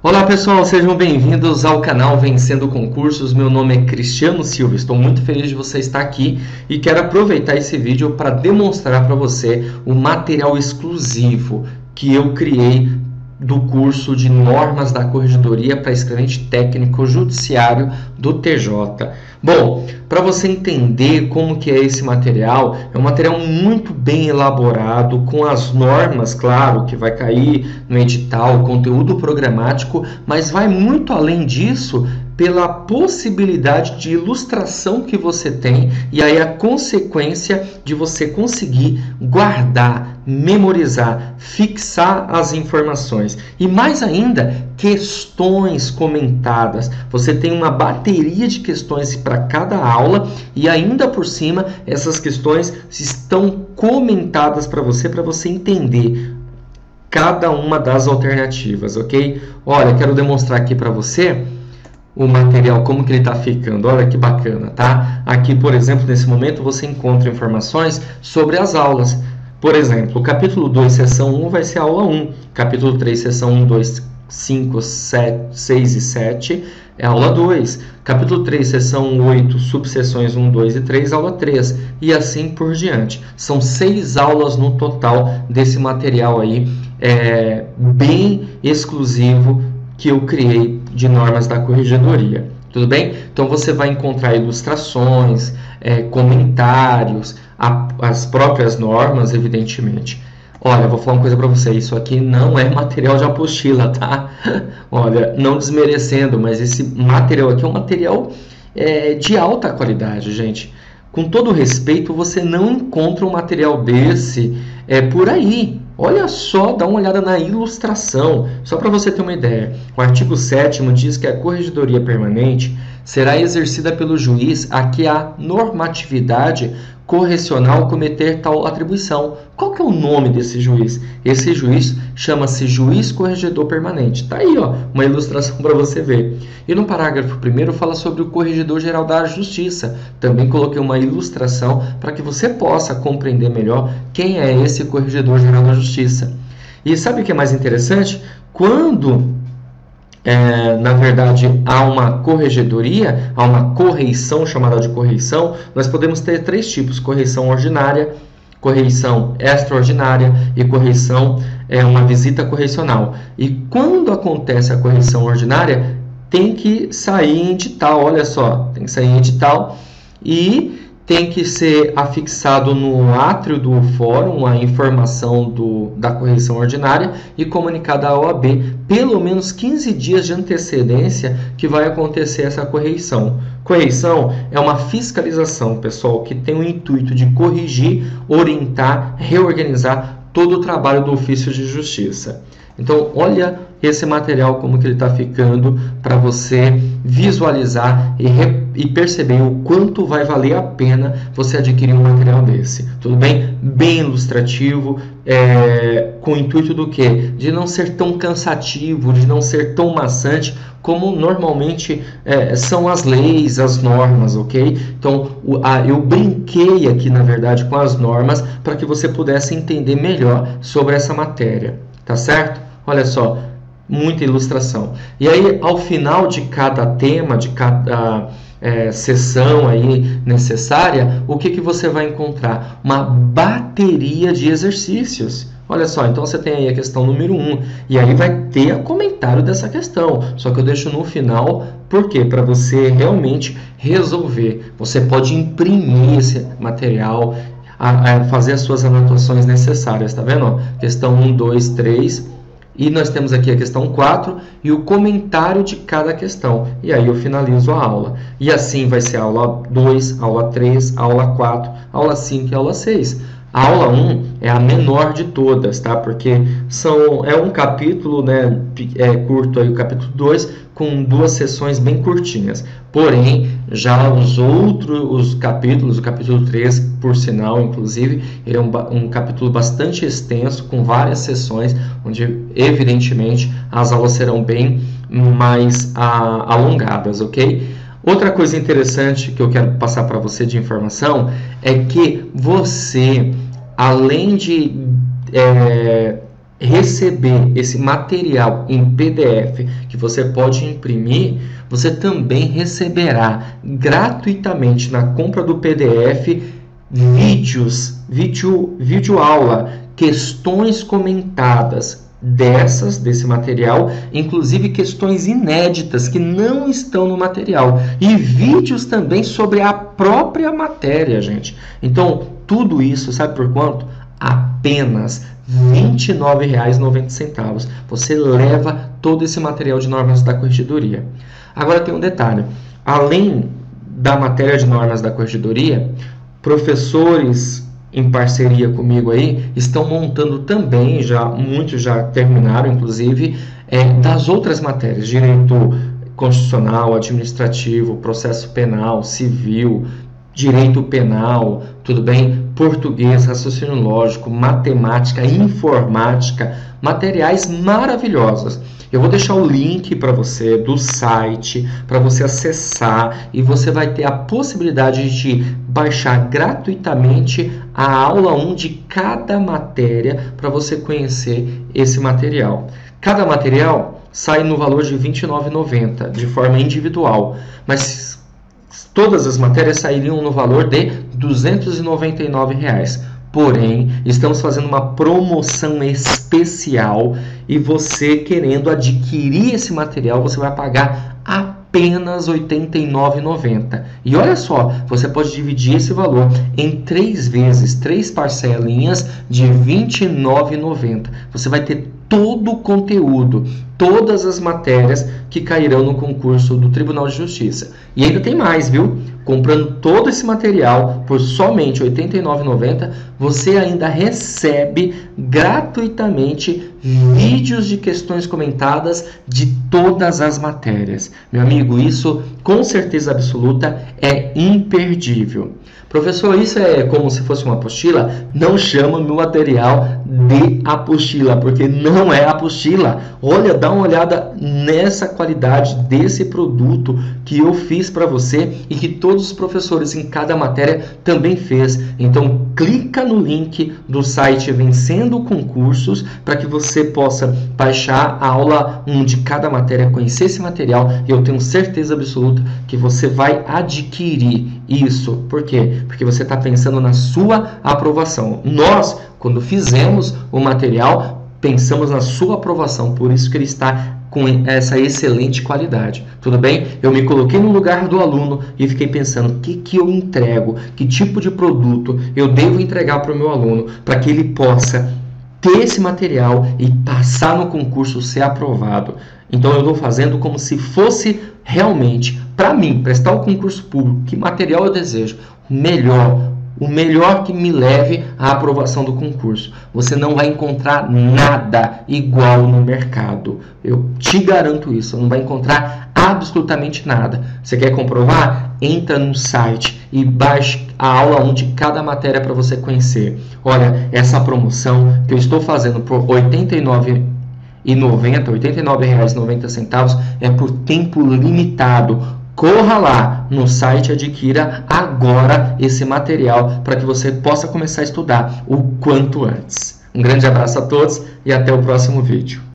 Olá pessoal, sejam bem-vindos ao canal Vencendo Concursos. Meu nome é Cristiano Silva, estou muito feliz de você estar aqui e quero aproveitar esse vídeo para demonstrar para você o material exclusivo que eu criei do curso de normas da Corregedoria para escrevente técnico judiciário do TJ. Bom, para você entender como que é esse material, é um material muito bem elaborado, com as normas, claro, que vai cair no edital, conteúdo programático, mas vai muito além disso pela possibilidade de ilustração que você tem e aí a consequência de você conseguir guardar, memorizar, fixar as informações. E mais ainda, questões comentadas. Você tem uma bateria de questões para cada aula e ainda por cima essas questões estão comentadas para você entender cada uma das alternativas, ok? Olha, quero demonstrar aqui para você o material, como que ele está ficando. Olha que bacana, tá? Aqui, por exemplo, nesse momento você encontra informações sobre as aulas. Por exemplo, o capítulo 2, seção 1 vai ser a aula 1. Capítulo 3, seção 1, 2, 5, 6 e 7 é a aula 2. Capítulo 3, seção 8, subseções 1, 2 e 3, aula 3. E assim por diante. São 6 aulas no total desse material aí, bem exclusivo que eu criei de normas da Corregedoria. Tudo bem? Então você vai encontrar ilustrações, comentários, as próprias normas, evidentemente. Olha, eu vou falar uma coisa para você, isso aqui não é material de apostila, tá? Olha, não desmerecendo, mas esse material aqui é um material de alta qualidade, gente. Com todo respeito, você não encontra um material desse por aí. Olha só, dá uma olhada na ilustração, só para você ter uma ideia. O artigo 7º diz que a corregedoria permanente será exercida pelo juiz a que a normatividade correcional cometer tal atribuição. Qual que é o nome desse juiz? Esse juiz chama-se juiz corregedor permanente. Tá aí, ó, uma ilustração para você ver. E no parágrafo 1º fala sobre o corregedor-geral da Justiça. Também coloquei uma ilustração para que você possa compreender melhor quem é esse corregedor-geral da Justiça. E sabe o que é mais interessante? Quando na verdade, há uma corregedoria, há uma correição chamada de correição, nós podemos ter 3 tipos: correição ordinária, correição extraordinária e correição uma visita correcional. E quando acontece a correição ordinária, tem que sair em edital, olha só, tem que sair em edital e tem que ser afixado no átrio do fórum a informação da correição ordinária e comunicada à OAB pelo menos 15 dias de antecedência que vai acontecer essa correição. Correição é uma fiscalização, pessoal, que tem o intuito de corrigir, orientar, reorganizar todo o trabalho do ofício de justiça. Então, olha esse material como que ele está ficando para você visualizar e perceber o quanto vai valer a pena você adquirir um material desse. Tudo bem? Bem ilustrativo, com o intuito do quê? De não ser tão cansativo, de não ser tão maçante como normalmente são as leis, as normas, ok? Então, eu brinquei aqui, na verdade, com as normas para que você pudesse entender melhor sobre essa matéria. Tá certo? Olha só, muita ilustração. E aí, ao final de cada tema, de cada sessão aí necessária, o que você vai encontrar? Uma bateria de exercícios. Olha só, então você tem aí a questão número 1, e aí vai ter o comentário dessa questão, só que eu deixo no final, por quê? Para você realmente resolver. Você pode imprimir esse material, fazer as suas anotações necessárias, tá vendo? Questão 1, 2, 3, e nós temos aqui a questão 4 e o comentário de cada questão. E aí eu finalizo a aula. E assim vai ser a aula 2, aula 3, aula 4, aula 5 e aula 6. A aula 1 é a menor de todas, tá? Porque é um capítulo, né, curto, aí, o capítulo 2, com 2 sessões bem curtinhas. Porém, já os capítulos, o capítulo 3, por sinal, inclusive, ele é um capítulo bastante extenso, com várias sessões, onde, evidentemente, as aulas serão bem mais alongadas, ok? Outra coisa interessante que eu quero passar para você de informação é que você, além de receber esse material em PDF que você pode imprimir, você também receberá gratuitamente na compra do PDF vídeo aula, questões comentadas desse material, inclusive questões inéditas que não estão no material e vídeos também sobre a própria matéria, gente. Então, tudo isso, sabe por quanto? Apenas R$ 29,90. Você leva todo esse material de normas da corregedoria. Agora tem um detalhe. Além da matéria de normas da corregedoria, professores em parceria comigo aí estão montando também, muitos já terminaram, inclusive, das outras matérias, direito constitucional, administrativo, processo penal, civil, direito penal, tudo bem? Português, raciocínio lógico, matemática, informática, materiais maravilhosos. Eu vou deixar o link para você do site, para você acessar, e você vai ter a possibilidade de baixar gratuitamente a aula 1 de cada matéria para você conhecer esse material. Cada material sai no valor de R$ 29,90 de forma individual, mas todas as matérias sairiam no valor de R$ 299. Porém, estamos fazendo uma promoção especial e você querendo adquirir esse material, você vai pagar apenas R$ 89,90. E olha só, você pode dividir esse valor em 3 vezes, 3 parcelinhas de R$ 29,90. Você vai ter todo o conteúdo, todas as matérias que cairão no concurso do Tribunal de Justiça. E ainda tem mais, viu? Comprando todo esse material por somente R$ 89,90, você ainda recebe gratuitamente vídeos de questões comentadas de todas as matérias. Meu amigo, isso com certeza absoluta é imperdível. Professor, isso é como se fosse uma apostila? Não chama meu material de apostila, porque não é apostila. Olha, dá uma olhada nessa qualidade desse produto que eu fiz para você e que todos os professores em cada matéria também fez. Então, clica no link do site Vencendo Concursos para que você possa baixar a aula 1 de cada matéria, conhecer esse material, e eu tenho certeza absoluta que você vai adquirir isso. Por quê? Porque você está pensando na sua aprovação. Nós, quando fizemos o material, pensamos na sua aprovação, por isso que ele está com essa excelente qualidade. Tudo bem? Eu me coloquei no lugar do aluno e fiquei pensando, o que eu entrego? Que tipo de produto eu devo entregar para o meu aluno para que ele possa ter esse material e passar no concurso, ser aprovado? Então eu estou fazendo como se fosse realmente, para mim, prestar o concurso público, que material eu desejo? O melhor que me leve à aprovação do concurso. Você não vai encontrar nada igual no mercado. Eu te garanto isso. Não vai encontrar absolutamente nada. Você quer comprovar? Entra no site e baixe a aula 1 de cada matéria para você conhecer. Olha, essa promoção que eu estou fazendo por R$ 89,90, R$ 89,90 é por tempo limitado. Corra lá no site e adquira agora esse material para que você possa começar a estudar o quanto antes. Um grande abraço a todos e até o próximo vídeo.